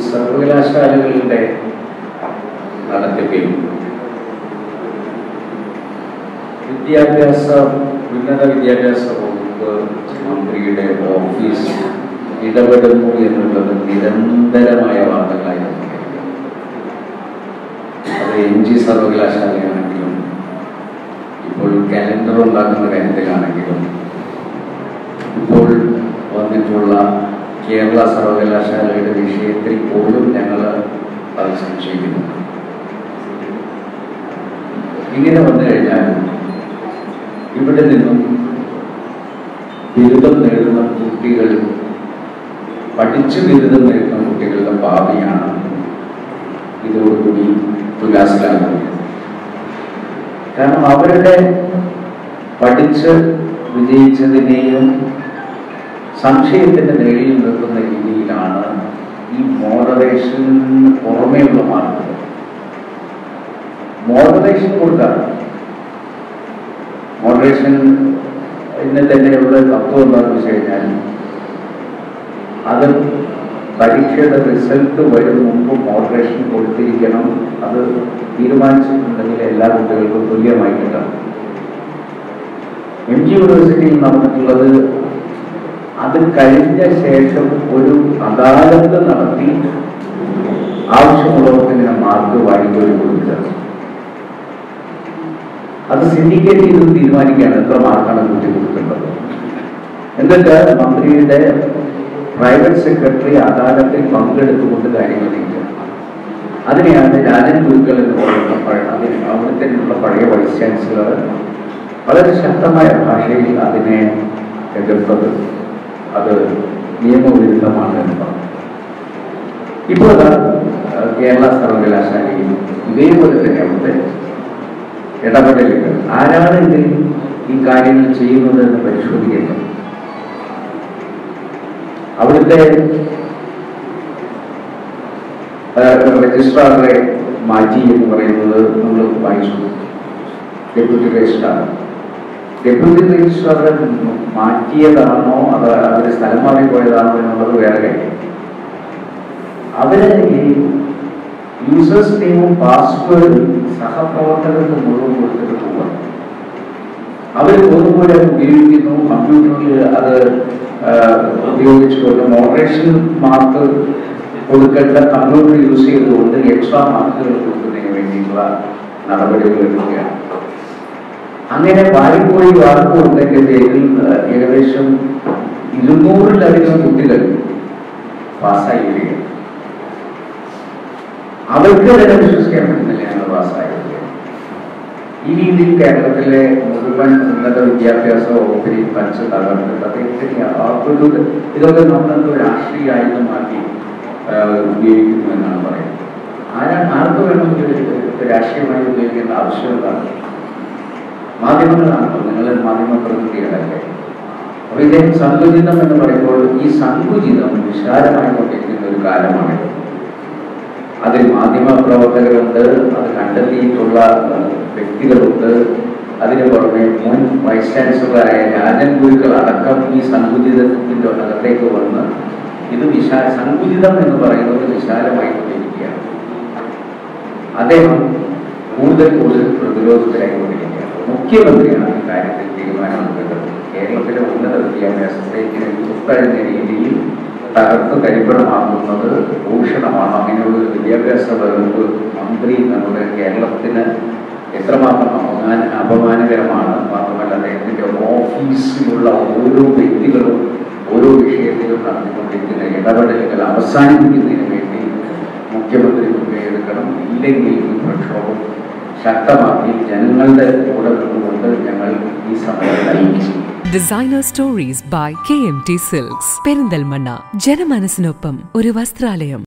സർവകലാശാലകളുടെ നടത്തിപ്പിൽ ഉന്നത വിദ്യാഭ്യാസ വകുപ്പ് മന്ത്രിയുടെ ഓഫീസ് ഇടപെടുന്നു എന്നുള്ളത് നിരന്തരമായ വാർത്തകളായി അത് MG സർവകലാശാലയാണെങ്കിലും ഇപ്പോൾ കാലണ്ടർ ഉണ്ടാക്കുന്ന കാര്യത്തിലാണെങ്കിലും ഇപ്പോൾ വന്നിട്ടുള്ള കേരള സർവകലാശാലയുടെ വിഷയത്തിൽ പോലും ഞങ്ങൾ അത് സംശയിക്കുന്നു. ഇങ്ങനെ വന്നു കഴിഞ്ഞാൽ ഇവിടെ നിന്നും ബിരുദം നേടുന്ന കുട്ടികൾ, പഠിച്ച് ബിരുദം നേടുന്ന കുട്ടികളുടെ ഭാവിയാണ് ഇതോടുകൂടി തുലാസിലാകുന്നത്. കാരണം അവരുടെ പഠിച്ച് വിജയിച്ചതിനെയും സംശയത്തിന്റെ നിഴലിൽ നിൽക്കുന്ന രീതിയിലാണ് ഈ മോഡറേഷൻ പുറമേയുള്ള മാർഗം. മോഡറേഷൻ കൊടുക്കാറ് മോഡറേഷൻ ഇന്ന് തന്നെയുള്ള തത്വം എന്താണെന്ന് വെച്ച് കഴിഞ്ഞാൽ അത് പരീക്ഷയുടെ റിസൾട്ട് വരും മുമ്പ് മോഡറേഷൻ കൊടുത്തിരിക്കണം. അത് തീരുമാനിച്ചിട്ടുണ്ടെങ്കിൽ എല്ലാ കുട്ടികൾക്കും തുല്യമായി കിട്ടണം. MG യൂണിവേഴ്സിറ്റിയിൽ നടന്നിട്ടുള്ളത് അത് കഴിഞ്ഞ ശേഷം ഒരു അദാലത്ത് നടത്തി ആവശ്യമുള്ളവർക്ക് ഇങ്ങനെ മാർക്ക് വാങ്ങിക്കൊരു കൊടുക്കുക. അത് സിൻഡിക്കേറ്റ് ചെയ്ത് തീരുമാനിക്കുകയാണ് എത്ര മാർക്കാണ് കുട്ടി കൊടുക്കേണ്ടത്. എന്നിട്ട് മന്ത്രിയുടെ പ്രൈവറ്റ് സെക്രട്ടറി അദാലത്തിൽ പങ്കെടുത്തുകൊണ്ട് കാര്യങ്ങൾ നീക്കുക. അതിനെയാണ് രാജൻ ഗുരുക്കൾ എന്ന് പറയുന്ന അവിടുത്തെ പഴയ വൈസ് ചാൻസലർ വളരെ ശക്തമായ ഭാഷയിൽ അതിനെ എതിർത്തത്. അത് നിയമവിരുദ്ധമാണ് എന്ന് പറഞ്ഞു. ഇപ്പോൾ കേരള സർവകലാശാലയിൽ ഇതേപോലെ തന്നെ അവിടുത്തെ ഇടപെടലുകൾ ആരാണ് ഇതിൽ ഈ കാര്യങ്ങൾ ചെയ്യുന്നത് എന്ന് പരിശോധിക്കുന്നത്. അവിടുത്തെ രജിസ്ട്രാറെ മാറ്റി എന്ന് പറയുന്നത് നമ്മൾ വായിച്ചു. ഡെപ്യൂട്ടി രജിസ്ട്രാറെ മാറ്റിയതാണോ അത് അവര് സ്ഥലം മാറി പോയതാണോ എന്നുള്ളത് വേറെ കാര്യം. അവര് ഈ യൂസേഴ്സ് നെയിമും പാസ്വേഡും സഹപ്രവർത്തകർക്ക് മുഴുവൻ കൊടുത്തിട്ട് പോവുക. അവർ തോന്നുപോലെ ഉപയോഗിക്കുന്നു. കമ്പ്യൂട്ടറിൽ അത് ഉപയോഗിച്ചുകൊണ്ട് മോഡറേഷൻ മാർക്ക് കൊടുക്കേണ്ട കമ്പ്യൂട്ടർ യൂസ് ചെയ്തുകൊണ്ട് എക്സ്ട്രാ മാർക്കുകൾ കൊടുക്കുന്നതിന് വേണ്ടിയിട്ടുള്ള നടപടികൾ എടുക്കുകയാണ്. അങ്ങനെ വാരിപ്പോയി വാർക്ക് കൊടുത്തതിൻ്റെ പേരിൽ ഏകദേശം 200-ലധികം കുട്ടികൾ പാസ്സായി വരികയാണ്. അവർക്ക് തന്നെ വിശ്വസിക്കാൻ പറ്റുന്നില്ല ഞങ്ങൾ പാസ്സായത്. ഈ രീതിയിൽ കേരളത്തിലെ മുഴുവൻ ഉന്നത വിദ്യാഭ്യാസ വകുപ്പിനെ പറിച്ച് തകർത്തിട്ട് അദ്ദേഹത്തിന് ഇതൊക്കെ നമ്മളെന്തോ രാഷ്ട്രീയ ആയുധം മാറ്റി ഉപയോഗിക്കുന്നു എന്നാണ് പറയുന്നത്. ആർക്ക് വേണമെങ്കിൽ രാഷ്ട്രീയമായി ഉപയോഗിക്കേണ്ട ആവശ്യമുള്ളതാണ്. മാധ്യമങ്ങളാണല്ലോ, നിങ്ങൾ മാധ്യമ പ്രതിനിധികളല്ലേ. അപ്പൊ ഇദ്ദേഹം സങ്കുചിതം എന്ന് പറയുമ്പോൾ ഈ സങ്കുചിതം വിശാലമായി കൊണ്ടിരിക്കുന്ന ഒരു കാലമാണ്. അതിൽ മാധ്യമ പ്രവർത്തകരുണ്ട്, അത് കണ്ടെത്തിയിട്ടുള്ള വ്യക്തികളുണ്ട്. അതിന് പുറമെ മുൻ വൈസ് ചാൻസലറായ രാജൻ ഗുരുക്കൾ അടക്കം ഈ സങ്കുചിതത്തിന്റെ അകത്തേക്ക് വന്ന് ഇത് സങ്കുചിതം എന്ന് പറയുന്നത് വിശാലമായി കൊണ്ടിരിക്കുകയാണ്. അദ്ദേഹം കൂടുതൽ പ്രതിരോധത്തിലായിക്കൊണ്ടിരിക്കുകയാണ്. മുഖ്യമന്ത്രിയാണ് ഈ കാര്യത്തിൽ തീരുമാനമെടുക്കേണ്ടത്. കേരളത്തിലെ ഉന്നത വിദ്യാഭ്യാസത്തെ ഇങ്ങനെ കുത്തഴിഞ്ഞ രീതിയിൽ തകർത്ത് കരിപ്പണമാകുന്നത് ഭൂഷണമാണ്. അങ്ങനെയുള്ള ഒരു വിദ്യാഭ്യാസ വകുപ്പ് മന്ത്രി നമ്മുടെ കേരളത്തിന് എത്രമാത്രം അപമാനകരമാണ്. മാത്രമല്ല അദ്ദേഹത്തിൻ്റെ ഓഫീസിലുള്ള ഓരോ വ്യക്തികളും ഓരോ വിഷയത്തിലും നടത്തിക്കൊണ്ടിരിക്കുന്ന ഇടപെടലുകൾ അവസാനിപ്പിക്കുന്നതിന് വേണ്ടി മുഖ്യമന്ത്രി മുൻകൈയെടുക്കണം. ഇല്ലെങ്കിൽ ഈ പ്രക്ഷോഭം ശക്തമാക്കി ജനങ്ങളുടെ കൂടെ നിന്നുകൊണ്ട് ഞങ്ങൾ ഈ സമയം നയിക്കും. Designer Stories by KMT Silks, Perinthalmanna. ജനമനസ്സിനൊപ്പം ഒരു വസ്ത്രാലയം.